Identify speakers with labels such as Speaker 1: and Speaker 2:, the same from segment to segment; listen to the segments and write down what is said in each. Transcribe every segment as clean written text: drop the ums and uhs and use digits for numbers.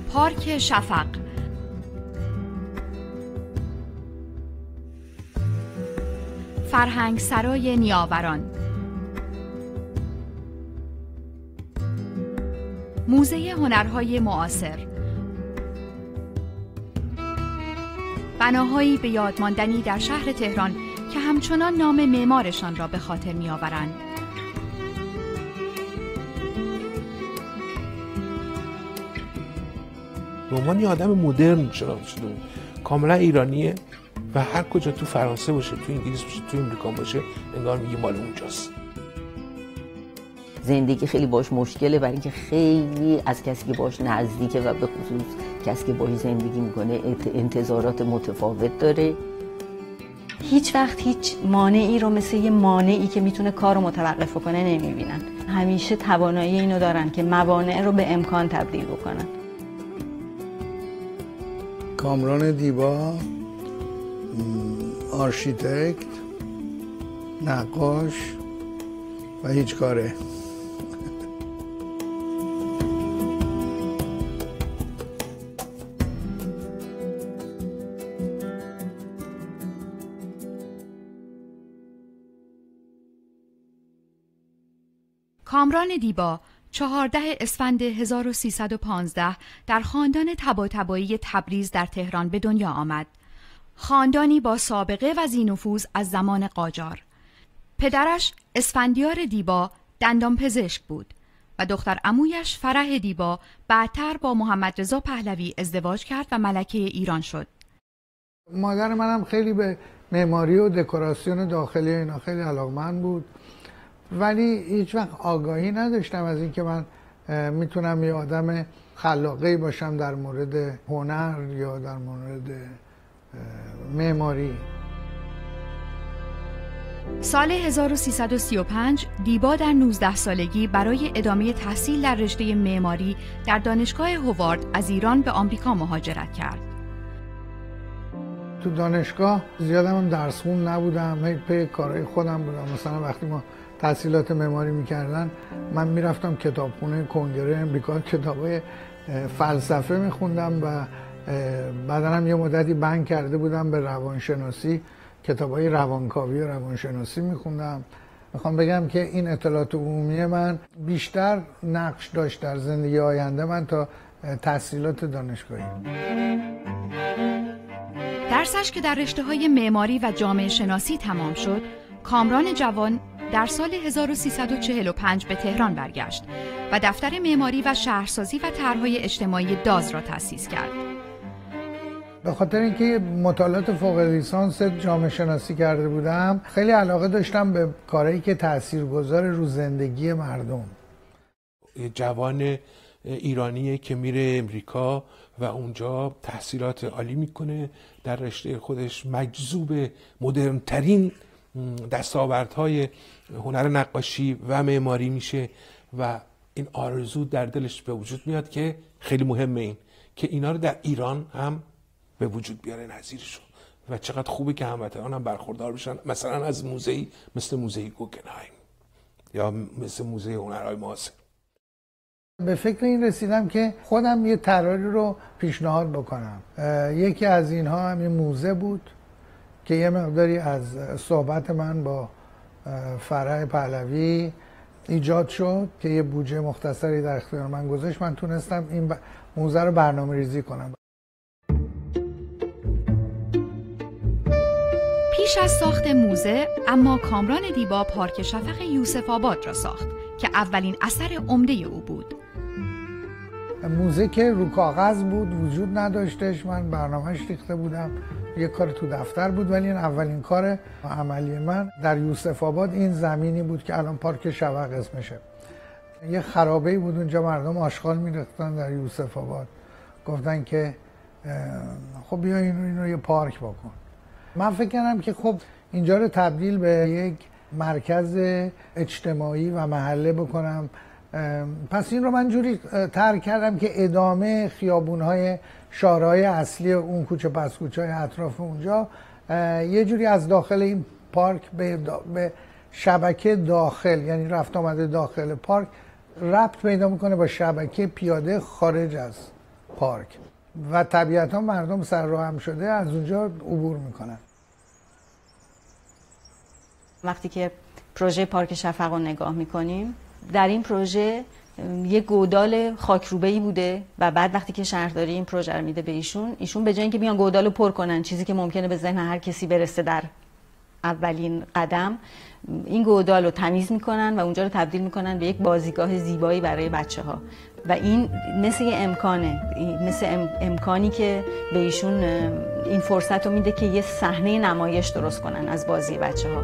Speaker 1: پارک شفق. فرهنگ سرای نیاوران. موزه هنرهای معاصر. بناهایی به یاد ماندنی در شهر تهران که همچنان نام معمارشان را به خاطر می‌آورند.
Speaker 2: به عنوان یه آدم مدرن شناخته شده بود، کاملا ایرانیه و هر کجا تو فرانسه باشه، تو انگلیس باشه، تو امریکا باشه، انگار میگه مال اونجاست.
Speaker 3: زندگی خیلی باش مشکله، برای اینکه خیلی از کسی که باش نزدیکه و به خصوص کسی که باش زندگی میکنه انتظارات متفاوت داره.
Speaker 4: هیچ وقت هیچ مانعی رو مثل یه مانعی که میتونه کار رو متوقف کنه نمیبینن. همیشه توانایی اینو دارن که موانع رو به امکان تبدیل بکنن.
Speaker 5: کامران دیبا، آرشیتکت، نقاش و هیچ کاره.
Speaker 1: کامران دیبا 14 اسفند 1315 در خاندان طباطبایی تبریز در تهران به دنیا آمد. خاندانی با سابقه و ذی‌نفوذ از زمان قاجار. پدرش اسفندیار دیبا دندانپزشک بود و دختر عمویش فرح دیبا بعدتر با محمد رضا پهلوی ازدواج کرد و ملکه ایران شد.
Speaker 5: مادر منم خیلی به معماری و دکوراسیون داخلی اینا خیلی علاقمند بود، ولی هیچ وقت آگاهی نداشتم از اینکه من میتونم یه آدم خلاقی باشم در مورد هنر یا در مورد معماری.
Speaker 1: سال 1335 دیبا در 19 سالگی برای ادامه تحصیل در رشته معماری در دانشگاه هوارد از ایران به آمریکا مهاجرت کرد.
Speaker 5: تو دانشگاه زیادم هم درس خون نبودم، پی کارهای خودم بودم. مثلا وقتی ما تحصیلات معماری میکردن من میرفتم کتابخونه کنگره امریکا کتابای فلسفه میخوندم و بعدا هم یه مدتی بند کرده بودم به روانشناسی، کتابای روانکاوی و روانشناسی میخوندم. میخوام بگم که این اطلاعات عمومی من بیشتر نقش داشت در زندگی آینده من تا تحصیلات دانشگاهی.
Speaker 1: درسش که در رشته‌های معماری و جامعه شناسی تمام شد، کامران جوان در سال 1345 به تهران برگشت و دفتر معماری و شهرسازی و طرح‌های اجتماعی داز را تأسیس کرد.
Speaker 5: به خاطر اینکه مطالعات فوق لیسانس جامعه شناسی کرده بودم، خیلی علاقه داشتم به کارهایی که تاثیرگذار رو زندگی مردم.
Speaker 2: جوان ایرانیه که میره امریکا و اونجا تحصیلات عالی میکنه، در رشته خودش مجذوب مدرن‌ترین دستاوردهای هنر نقاشی و معماری میشه و این آرزو در دلش به وجود میاد که خیلی مهمه این که اینا رو در ایران هم به وجود بیاره نظیرشو. و چقدر خوبه که هموطنان هم برخوردار بشن، مثلا از موزه‌ای مثل موزه گوگنهایم یا مثل موزه هنرهای معاصر.
Speaker 5: به فکر این رسیدم که خودم یه طراحی رو پیشنهاد بکنم. یکی از اینها هم یه موزه بود که یه مقداری از صحبت من با فرح پهلوی ایجاد شد که یه بودجه مختصری در اختیار من گذاشت. من تونستم این موزه رو برنامه ریزی کنم.
Speaker 1: پیش از ساخت موزه اما کامران دیبا پارک شفق یوسف آباد را ساخت که اولین اثر عمده او بود.
Speaker 5: موزه که رو کاغذ بود، وجود نداشتش، من برنامه‌اش ریخته بودم، یه کار تو دفتر بود، ولی این اولین کار عملی من در یوسف آباد این زمینی بود که الان پارک شفق اسمشه. یه خرابه‌ای بود اونجا، مردم آشغال می‌ریختن در یوسف آباد. گفتن که خب بیا اینو یه پارک بکن. من فکر کردم که خب اینجا رو تبدیل به یک مرکز اجتماعی و محله بکنم. پس این رو من جوری طرح کردم که ادامه خیابون‌های شارع‌های اصلی اون کوچه پس کوچه‌های اطراف اونجا یه جوری از داخل این پارک به شبکه داخل، یعنی رفت آمده داخل پارک ربط پیدا میکنه با شبکه پیاده خارج از پارک و طبیعتا مردم سر راه هم شده از اونجا عبور میکنن.
Speaker 4: وقتی که پروژه پارک شفق رو نگاه میکنیم، در این پروژه یه گودال خاکروبه‌ای بوده و بعد وقتی که شهرداری این پروژه رو میده به ایشون به جای اینکه بیان گودال رو پر کنن، چیزی که ممکنه به ذهن هر کسی برسه در اولین قدم، این گودال رو تمیز میکنن و اونجا رو تبدیل میکنن به یک بازیگاه زیبایی برای بچه‌ها و این مثل یه امکانه، مثل امکانی که به ایشون این فرصت رو میده که یه صحنه نمایش درست کنن از بازی بچه‌ها.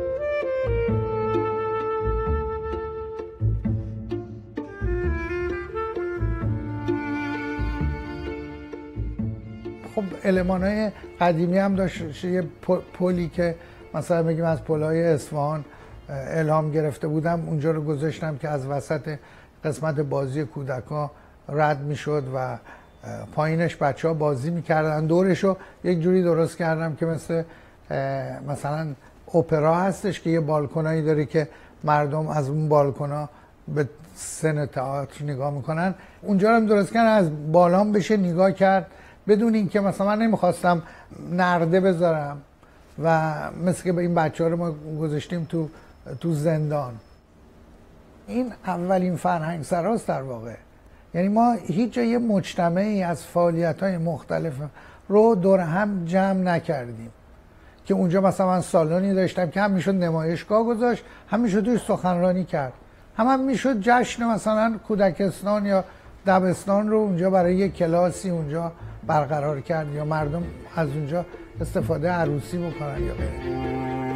Speaker 5: خب المان‌های قدیمی هم داشت، یه پلی که مثلا بگیم از پل‌های اصفهان الهام گرفته بودم اونجا رو گذاشتم که از وسط قسمت بازی کودک‌ها رد میشد و پایینش بچه‌ها بازی میکردن، دورش رو یک جوری درست کردم که مثلا اپرا هستش که یه بالکنایی داره که مردم از اون بالکنا به سن تئاتر نگاه میکنن، اونجا رو هم درست کردم از بالام بشه نگاه کرد بدون اینکه مثلا من نمیخواستم نرده بذارم و مثل که به این بچه‌ها رو ما گذاشتیم تو زندان. این اولین فرهنگ سراست در واقع، یعنی ما هیچ جای یه مجتمعی از فعالیت‌های مختلف رو دور هم جمع نکردیم که اونجا مثلا من سالنی داشتم که هم میشد نمایشگاه گذاشت، هم میشد توش سخنرانی کرد، هم میشد جشن مثلا کودکستان یا دبستان رو اونجا برای یک کلاسی اونجا برقرار کرد یا مردم از اونجا استفاده عروسی بکنن یا غیره.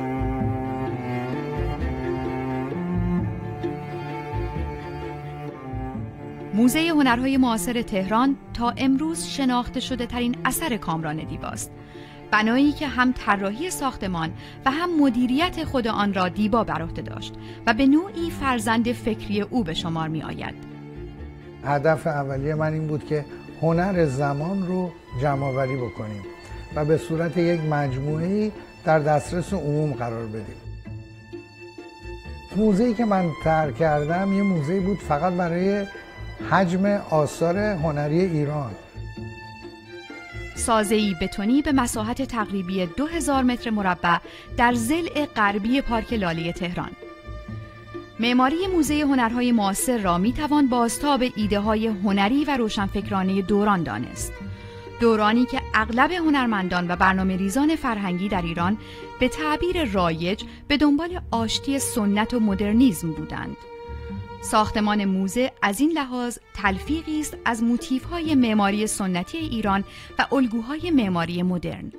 Speaker 1: موزه هنرهای معاصر تهران تا امروز شناخته شده ترین اثر کامران دیباست. بنایی که هم طراحی ساختمان و هم مدیریت خود آن را دیبا بر عهده داشت و به نوعی فرزند فکری او به شمار می آید.
Speaker 5: هدف اولیه من این بود که هنر زمان رو جمع‌آوری بکنیم و به صورت یک مجموعه‌ای در دسترس عموم قرار بدیم. موزه‌ای که من طرح کردم یه موزه‌ای بود فقط برای حجم آثار هنری ایران.
Speaker 1: سازه‌ای بتونی به مساحت تقریبی 2000 متر مربع در ضلع غربی پارک لاله تهران. معماری موزه هنرهای معاصر را میتوان بازتاب ایده‌های هنری و روشنفکرانه دوران دانست. دورانی که اغلب هنرمندان و برنامه‌ریزان فرهنگی در ایران به تعبیر رایج به دنبال آشتی سنت و مدرنیسم بودند. ساختمان موزه از این لحاظ تلفیقی است از موتیف‌های معماری سنتی ایران و الگوهای معماری مدرن.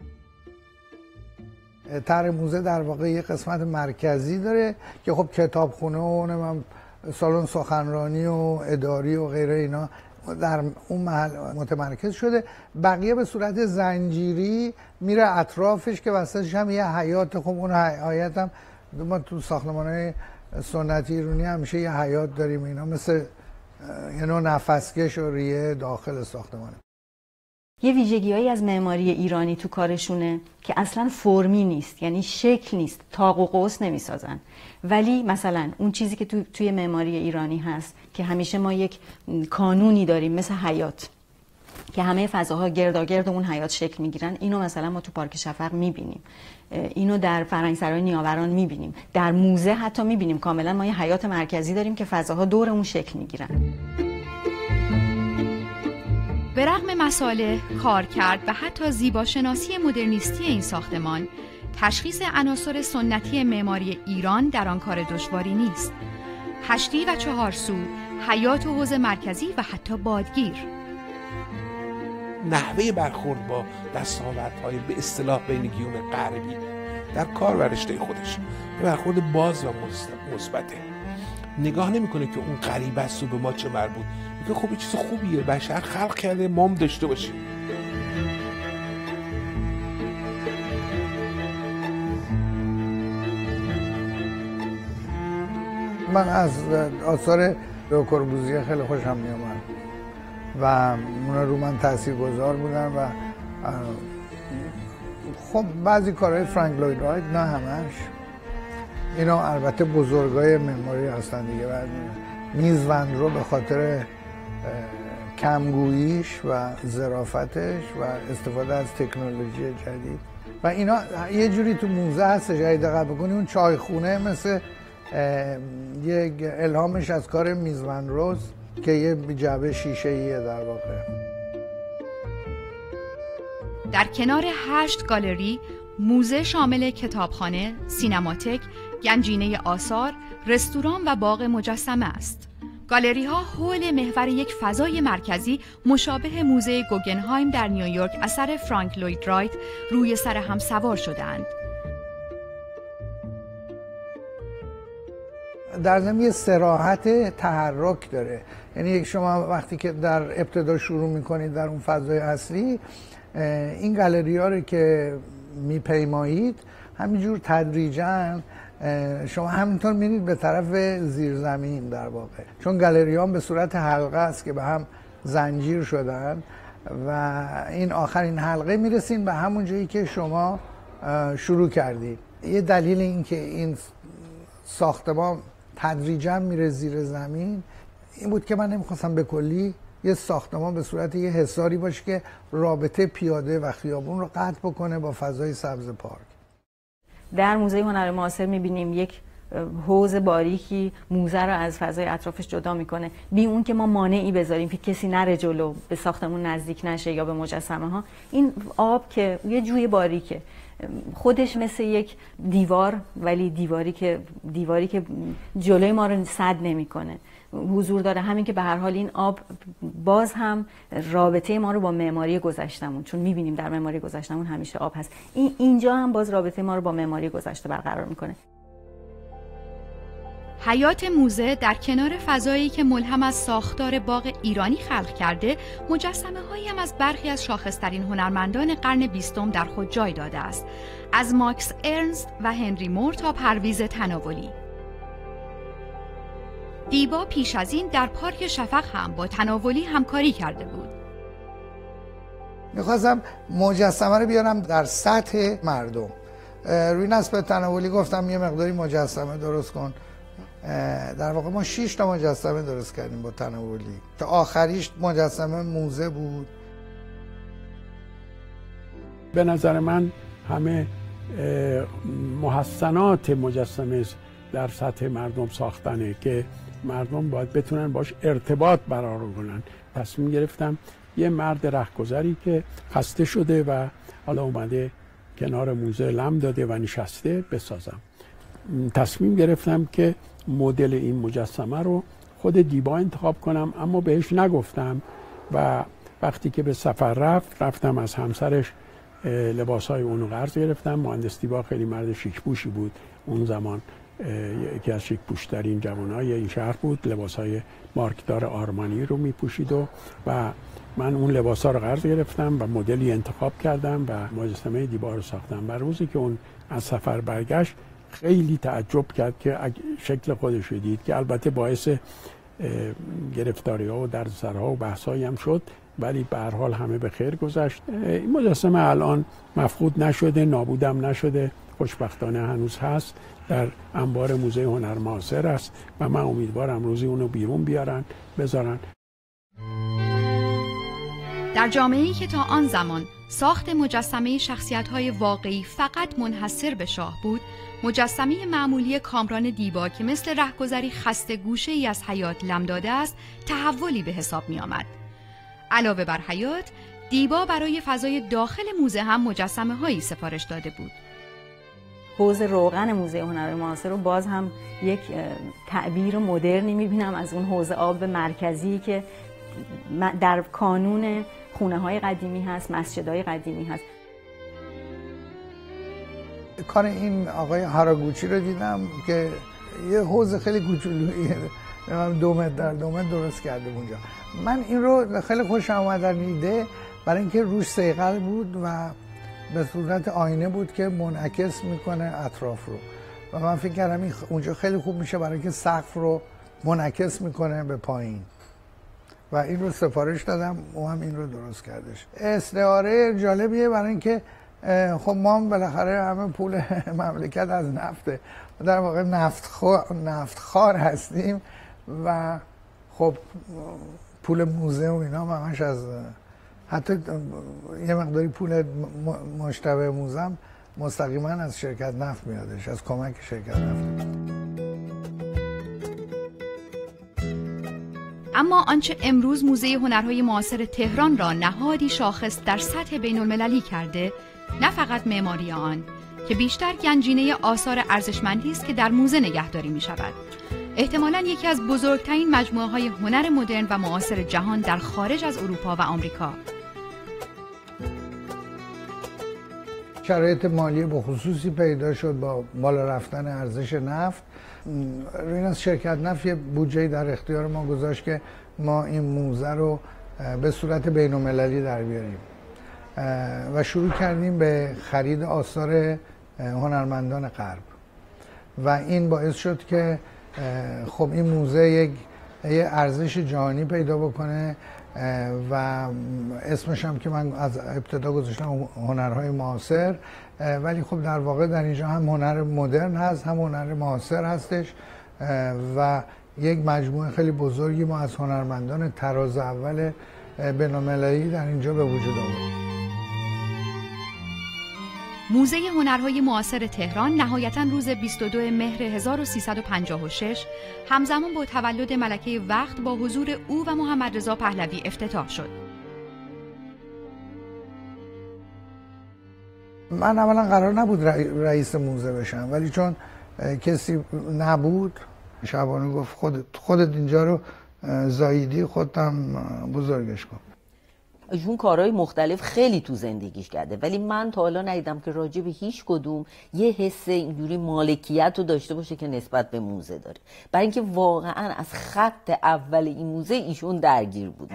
Speaker 5: طرح موزه در واقع یک قسمت مرکزی داره که خب کتابخونه و سالن سخنرانی و اداری و غیره اینا در اون محل متمرکز شده، بقیه به صورت زنجیری میره اطرافش که وسطش هم یه حیاط. خب اون حیاط هم ما تو ساختمان‌های سنتی ایرانی همیشه یه حیاط داریم، اینا مثل یه نوع نفسکش و ریه داخل ساختمانه.
Speaker 4: یه ویژگی‌هایی از معماری ایرانی تو کارشونه که اصلا فرمی نیست، یعنی شکل نیست، تاق و قوس نمیسازن، ولی مثلا اون چیزی که توی معماری ایرانی هست که همیشه ما یک کانونی داریم مثل حیاط که همه فضاها گرداگرد اون حیاط شکل میگیرن، اینو مثلا ما تو پارک شفق میبینیم، اینو در فرهنگسرای نیاوران میبینیم، در موزه حتی میبینیم کاملا ما یه حیاط مرکزی داریم که فضاها دور اون شکل میگیرن.
Speaker 1: به رغم مصالح، کارکرد و حتی زیباشناسی مدرنیستی این ساختمان، تشخیص عناصر سنتی معماری ایران در آن کار دشواری نیست. هشتی و 4 سو، حیاط و حوض مرکزی و حتی بادگیر.
Speaker 2: نحوه برخورد با دستاوردهای به اصطلاح بین گیوم غربی در کار و رشته خودش برخورد باز و مثبته. نگاه نمیکنه که اون غریب است و به ما چه مربوط، میگه خب این چیز خوبیه، بشر خلق کرده، ما هم داشته باشیم.
Speaker 5: من از آثار لو کوربوزیه خیلی خوشم میومد و اونا رو من تاثیرگذار بودن و خب بعضی کارهای فرانک لوید رایت، نه همش، اینا البته بزرگای معماری هستن دیگه. میز وندرو به خاطر کمگوییش و ظرافتش و استفاده از تکنولوژی جدید و اینا یه جوری تو موزه هست. اگه دقت بکنی اون چایخونه مثل یک الهامش از کار میزبان روز که یه جعبه شیشه‌ایه در واقع.
Speaker 1: در کنار 8 گالری، موزه شامل کتابخانه، سینماتک، گنجینه آثار، رستوران و باغ مجسمه است. گالری ها حول محور یک فضای مرکزی مشابه موزه گوگنهایم در نیویورک اثر فرانک لوید رایت روی سر هم سوار شده‌اند.
Speaker 5: در ضمن یه صراحت تحرک داره، یعنی شما وقتی که در ابتدا شروع میکنید در اون فضای اصلی، این گالری ها رو که میپیمایید همینجور تدریجاً شما همینطور میرید به طرف زیرزمین در واقع، چون گالری ها به صورت حلقه است که به هم زنجیر شدن و این آخرین حلقه میرسین به همون جایی که شما شروع کردید. یه دلیل این که این ساختمان تدریجاً میره زیر زمین این بود که من نمیخواستم به کلی یه ساختمان به صورت یه حصاری باشه که رابطه پیاده و خیابون رو قطع بکنه با فضای سبز پارک.
Speaker 4: در موزه هنر معاصر میبینیم یک حوض باریکی موزه رو از فضای اطرافش جدا میکنه، بی اون که ما مانعی بذاریم که کسی نره جلو، به ساختمون نزدیک نشه یا به مجسمه ها. این آب که یه جوی باریکه، خودش مثل یک دیوار، ولی دیواری که جلوی ما رو سد نمیکنه حضور داره. همین که به هر حال این آب باز هم رابطه ما رو با معماری گذشتمون، چون میبینیم در معماری گذشتمون همیشه آب هست، اینجا هم باز رابطه ما رو با معماری گذشته برقرار میکنه.
Speaker 1: حیات موزه در کنار فضایی که ملهم از ساختار باغ ایرانی خلق کرده، مجسمه هایی هم از برخی از شاخصترین هنرمندان قرن 20 در خود جای داده است، از ماکس ارنست و هنری مور تا پرویز تناولی. دیبا پیش از این در پارک شفق هم با تناولی همکاری کرده بود.
Speaker 5: میخواستم مجسمه رو بیارم در سطح مردم. روی نسبت تناولی گفتم یه مقداری مجسمه درست کن. در واقع ما 6 تا مجسمه درست کردیم با تناولی که آخریش مجسمه موزه بود.
Speaker 6: به نظر من همه محسنات مجسمه در سطح مردم ساختنه که مردم باید بتونن باش ارتباط برقرار کنن. تصمیم گرفتم یه مرد رهگذری که خسته شده و حالا اومده کنار موزه لم داده و نشسته بسازم. تصمیم گرفتم که مدل این مجسمه رو خود دیبا انتخاب کنم، اما بهش نگفتم و وقتی که به سفر رفتم از همسرش لباسای اونو قرض گرفتم. مهندس دیبا خیلی مرد شیک‌پوشی بود اون زمان، یکی از شیک‌پوش‌ترین جوانای این شهر بود، لباسای مارکدار آرمانی رو میپوشید و من اون لباسا رو قرض گرفتم و مدلی انتخاب کردم و مجسمه دیبا رو ساختم. و روزی که اون از سفر برگشت خیلی تعجب کرد که شکل خودش رو دید، که البته باعث گرفتاری ها و دردسرها و بحثایی هم شد، ولی به هر حال همه به خیر گذشت. این مجسمه الان مفقود نشده، نابودم نشده، خوشبختانه هنوز هست، در انبار موزه هنر معاصر است و من امیدوارم روزی اونو بیرون بیارن بذارن.
Speaker 1: در جامعه‌ای که تا آن زمان ساخت مجسمه شخصیت‌های واقعی فقط منحصر به شاه بود، مجسمه معمولی کامران دیبا که مثل رهگذری خسته گوشه‌ای از حیات لم داده است، تحولی به حساب می‌آمد. علاوه بر حیات، دیبا برای فضای داخل موزه هم مجسمه‌هایی سفارش داده بود.
Speaker 4: حوض روغن موزه هنر معاصر رو باز هم یک تعبیر مدرنی می‌بینم از اون حوض آب مرکزی که در کانون خونه‌های قدیمی هست، مسجدهای قدیمی هست.
Speaker 5: کار این آقای هاراگوچی رو دیدم که یه حوض خیلی کوچولویی 2 متر در 2 متر درست کرده اونجا. من این رو خیلی خوشم اومد در ایده، برای اینکه روش صیقل بود و به صورت آینه بود که منعکس میکنه اطراف رو و من فکر کردم اونجا خیلی خوب میشه برای اینکه سقف رو منعکس میکنه به پایین و این رو سفارش دادم، او هم این رو درست کردش. استعاره جالبیه برای اینکه خب ما هم بالاخره همه پول مملکت از نفته، در واقع نفتخوار هستیم و خب پول موزه و اینا همش از حتی یه مقداری پول مشتبه موزم مستقیما از شرکت نفت میادش، از کمک شرکت نفت.
Speaker 1: اما آنچه امروز موزه هنرهای معاصر تهران را نهادی شاخص در سطح بین‌المللی کرده، نه فقط معماری آن که بیشتر گنجینه آثار ارزشمندی است که در موزه نگهداری می شود. احتمالاً یکی از بزرگترین مجموعه‌های هنر مدرن و معاصر جهان در خارج از اروپا و آمریکا.
Speaker 5: شرایط مالی بخصوصی پیدا شد با بالا رفتن ارزش نفت. این از شرکت نفت یه بودجه‌ای در اختیار ما گذاشت که ما این موزه رو به صورت بین‌المللی در بیاریم و شروع کردیم به خرید آثار هنرمندان غرب و این باعث شد که خب این موزه یک ارزش جهانی پیدا بکنه و اسمش هم که من از ابتدا گذاشتم هنرهای معاصر، ولی خب در واقع در اینجا هم هنر مدرن هست هم هنر معاصر هستش و یک مجموعه خیلی بزرگی ما از هنرمندان طراز اول بین‌المللی در اینجا به وجود آورد.
Speaker 1: موزه هنرهای معاصر تهران نهایتاً روز 22 مهر 1356 همزمان با تولد ملکه وقت با حضور او و محمد رضا پهلوی افتتاح شد.
Speaker 5: من اولا قرار نبود رئیس موزه بشم، ولی چون کسی نبود شبانه گفت خودت اینجا رو زاییدی، خودم بزرگش کن.
Speaker 3: ایشون کارهای مختلف خیلی تو زندگیش کرده، ولی من تا حالا ندیدم که راجع به هیچ کدوم یه حس اینجوری مالکیت رو داشته باشه که نسبت به موزه داره، برای اینکه واقعا از خط اول این موزه ایشون درگیر بود.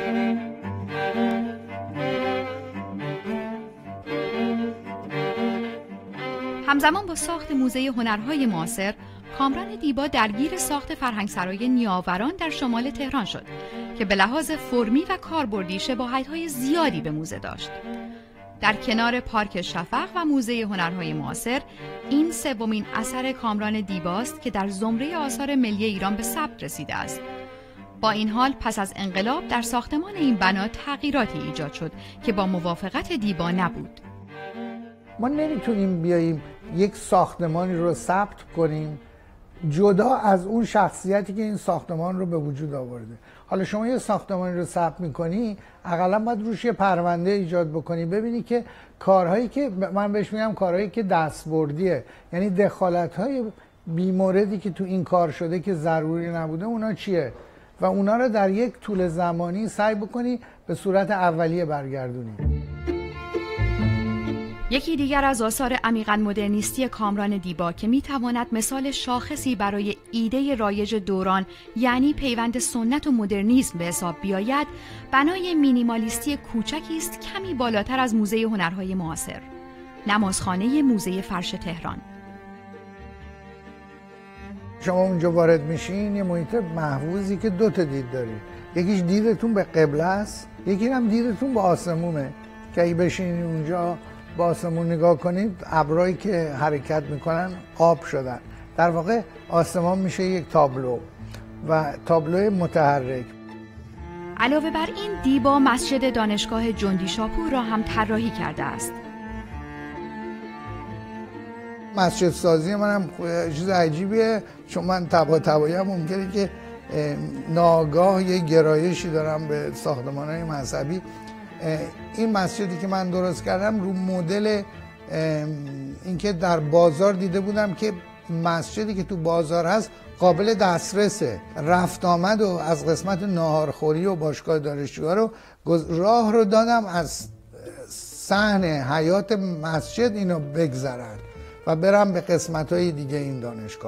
Speaker 1: همزمان با ساخت موزه هنرهای معاصر، کامران دیبا درگیر ساخت فرهنگسرای نیاوران در شمال تهران شد که به لحاظ فرمی و کاربردی شباهت‌های زیادی به موزه داشت. در کنار پارک شفق و موزه هنرهای معاصر، این سومین اثر کامران دیباست که در زمره آثار ملی ایران به ثبت رسیده است. با این حال پس از انقلاب در ساختمان این بنا تغییراتی ایجاد شد که با موافقت دیبا نبود.
Speaker 5: ما نمیتونیم بیاییم یک ساختمانی رو ثبت کنیم جدا از اون شخصیتی که این ساختمان رو به وجود آورده. حالا شما یه ساختمانی رو ثبت میکنی، اقلا باید روش یه پرونده ایجاد بکنی، ببینی که کارهایی که من بهش میگم کارهایی که دستبردیه، یعنی دخالت‌های بی‌موردی که تو این کار شده که ضروری نبوده، اونا چیه و اونا رو در یک طول زمانی سعی بکنی به صورت اولیه برگردونی.
Speaker 1: یکی دیگر از آثار عمیقاً مدرنیستی کامران دیبا که میتواند مثال شاخصی برای ایده رایج دوران، یعنی پیوند سنت و مدرنیسم به حساب بیاید، بنای مینیمالیستی کوچکی است کمی بالاتر از موزه هنرهای معاصر، نمازخانه موزه فرش تهران.
Speaker 5: شما اونجا وارد میشین، یه محیط محفوظی که دو تا دید دارید، یکیش دیدتون به قبله است، یکی هم دیدتون به آسمونه که اگه بشینید اونجا با آسمون نگاه کنید، ابرایی که حرکت میکنن آب شدن، در واقع آسمان میشه یک تابلو و تابلو متحرک.
Speaker 1: علاوه بر این، دیبا مسجد دانشگاه جندی شاپور را هم طراحی کرده است.
Speaker 5: مسجد سازی منم چیز عجیبیه، چون من طباطبایی هم ممکنه که ناگاه یه گرایشی دارم به ساختمان‌های مذهبی. این مسجدی که من درست کردم رو مدل اینکه در بازار دیده بودم که مسجدی که تو بازار هست قابل دسترسه، رفت آمد و از قسمت ناهارخوری و باشگاه دانشجوها رو راه رو دادم از صحن حیات مسجد اینو بگذرن و برم به قسمت‌های دیگه این دانشگاه.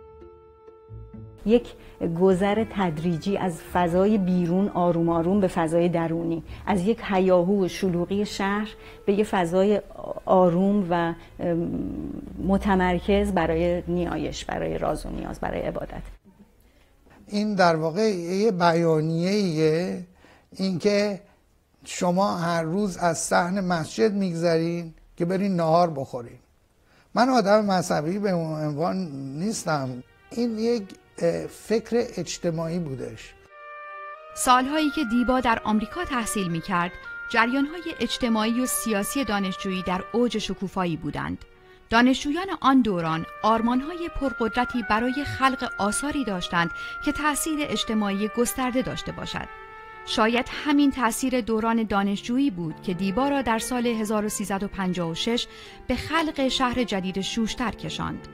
Speaker 4: یک گذر تدریجی از فضای بیرون آروم آروم به فضای درونی، از یک هیاهو و شلوغی شهر به یک فضای آروم و متمرکز برای نیایش، برای راز و نیاز، برای عبادت.
Speaker 5: این در واقع یه بیانیه‌ایه، اینکه شما هر روز از صحن مسجد میگذرین که برین نهار بخورین. من آدم مذهبی به عنوان نیستم، این یک فکر اجتماعی بودش.
Speaker 1: سالهایی که دیبا در آمریکا تحصیل می‌کرد، جریان‌های اجتماعی و سیاسی دانشجویی در اوج شکوفایی بودند. دانشجویان آن دوران آرمان‌های پرقدرتی برای خلق آثاری داشتند که تأثیر اجتماعی گسترده داشته باشد. شاید همین تأثیر دوران دانشجویی بود که دیبا را در سال 1356 به خلق شهر جدید شوشتر کشاند.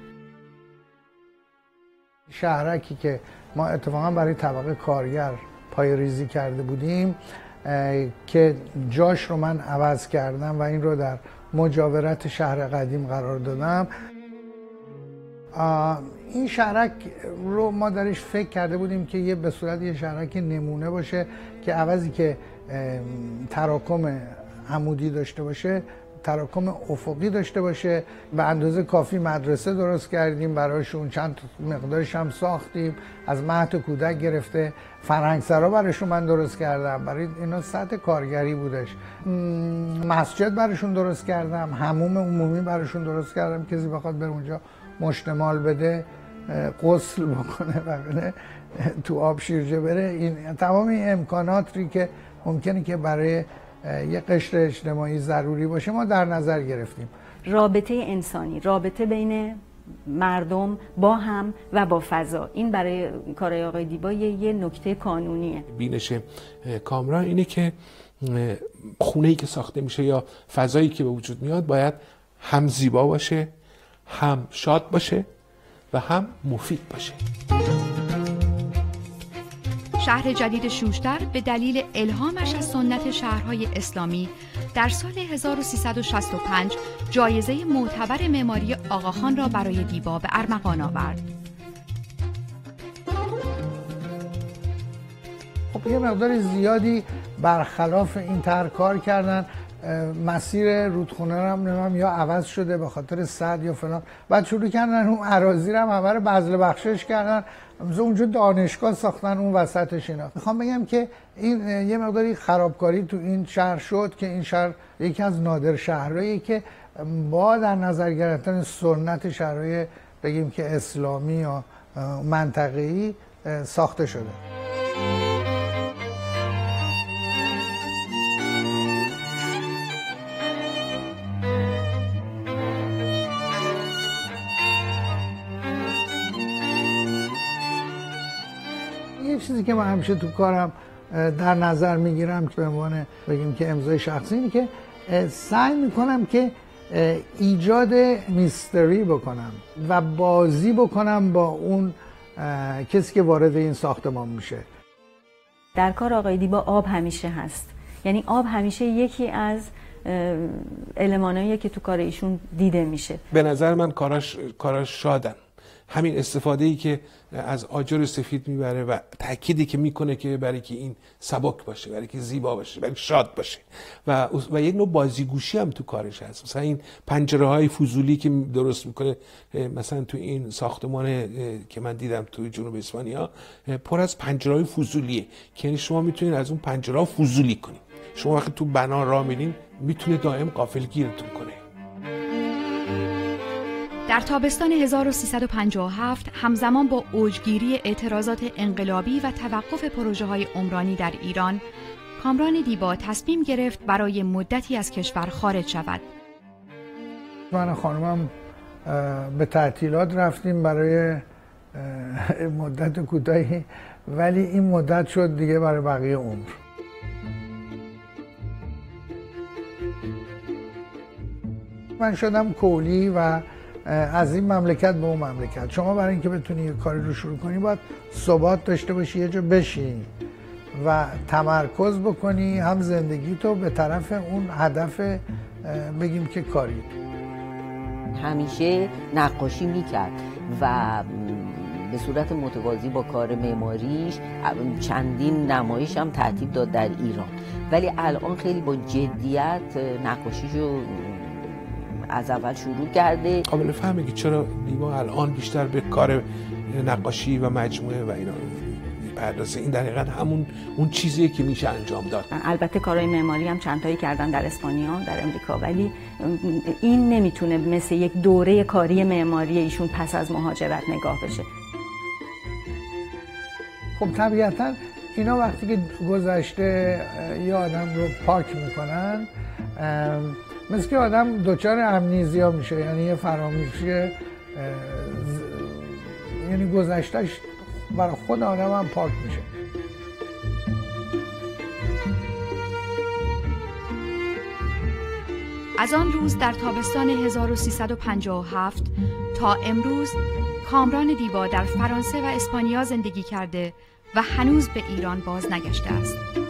Speaker 5: شهرکی که ما اتفاقا برای طبقه کارگر پایه‌ریزی کرده بودیم که جاش رو من عوض کردم و این رو در مجاورت شهر قدیم قرار دادم. این شهرک رو ما درش فکر کرده بودیم که به صورت یه شهرک نمونه باشه که عوضی که تراکم عمودی داشته باشه تراکم افقی داشته باشه. به اندازه کافی مدرسه درست کردیم براشون، چند مقدارش هم ساختیم، از مهد کودک گرفته فرهنگسرا براشون من درست کردم، برای اینا سطح کارگری بودش. مسجد براشون درست کردم، حموم عمومی براشون درست کردم، کسی بخواد بره اونجا مشتمال بده، غسل بکنه و بره تو آب شیرجه بره. این تمام این امکاناتی که ممکنه که برای یک قشر اجتماعی ضروری باشه ما در نظر گرفتیم.
Speaker 4: رابطه انسانی، رابطه بین مردم با هم و با فضا، این برای کارهای آقای دیبا یه نکته قانونیه.
Speaker 2: بینش کامران اینه که خونه‌ای که ساخته میشه یا فضایی که به وجود میاد باید هم زیبا باشه، هم شاد باشه و هم مفید باشه.
Speaker 1: شهر جدید شوشتر به دلیل الهامش از سنت شهرهای اسلامی در سال 1365 جایزه معتبر معماری آقاخان را برای دیبا به ارمغان آورد.
Speaker 5: خب یه مقدار زیادی برخلاف این طرح کار کردن. مسیر رودخونه هم یا عوض شده به خاطر سد یا فلان، بعد شروع کردن اون اراضی رو همه رو بذل بخشش کردن، مثلا اونجا دانشگاه ساختن اون وسطش. اینا میخوام بگم که این یه مقداری خرابکاری تو این شهر شد که این شهر یکی از نادر شهرهایی که با در نظر گرفتن سنت شهرهای بگیم که اسلامی یا منطقه‌ای ساخته شده. یه چیزی که من همیشه تو کارم در نظر میگیرم که به عنوان بگیم که امضای شخصی اینه که سعی میکنم که ایجاد میستری بکنم و بازی بکنم با اون کسی که وارد این ساختمان میشه.
Speaker 4: در کار آقای دیبا آب همیشه هست، یعنی آب همیشه یکی از المانایی که تو کار ایشون دیده میشه.
Speaker 2: به نظر من کاراش شادن. همین استفاده‌ای که از آجر سفید میبره و تأکیدی که میکنه که برای که این سبک باشه، برای که زیبا باشه، برای که شاد باشه و یک نوع بازیگوشی هم تو کارش هست. مثلا این پنجره‌های فضولی که درست میکنه، مثلا تو این ساختمان که من دیدم تو جنوب اسپانیا پر از پنجره‌های فضولیه که یعنی شما میتونید از اون پنجره‌ها فضولی کنید. شما وقتی تو بنا راه میرین میتونه دائم غافلگیرتون کنه.
Speaker 1: در تابستان 1357 همزمان با اوجگیری اعتراضات انقلابی و توقف پروژه‌های عمرانی در ایران، کامران دیبا تصمیم گرفت برای مدتی از کشور خارج شود.
Speaker 5: من و خانمم به تعطیلات رفتیم برای مدت کوتاهی، ولی این مدت شد دیگه برای بقیه عمر. من شدم کولی و از این مملکت به اون مملکت. شما برای اینکه بتونی یه کاری رو شروع کنی باید ثبات داشته باشی، یه جا بشینی و تمرکز بکنی هم زندگی تو به طرف اون هدف بگیم که کاری.
Speaker 3: همیشه نقاشی میکرد و به صورت متوازی با کار معماریش چندین نمایش هم ترتیب داد در ایران، ولی الان خیلی با جدیت نقاشیشو از اول شروع کرده.
Speaker 2: قابل فهمه که چرا دیبا الان بیشتر به کار نقاشی و مجموعه و اینا میپردازه. این در حقیقت همون اون چیزیه که میشه انجام داد.
Speaker 4: البته کارهای معماری هم چند تایی کردن در اسپانیا، در امریکا، ولی این نمیتونه مثل یک دوره کاری معماری ایشون پس از مهاجرت نگاه بشه.
Speaker 5: خب طبیعتا اینا وقتی که گذشته یه آدم رو پاک میکنن، مثل که آدم دچار امنیزیا میشه، یعنی یه فراموشی، یعنی گذشتهش برای خود آدم هم پاک میشه.
Speaker 1: از آن روز در تابستان 1357 تا امروز کامران دیبا در فرانسه و اسپانیا زندگی کرده و هنوز به ایران باز نگشته است.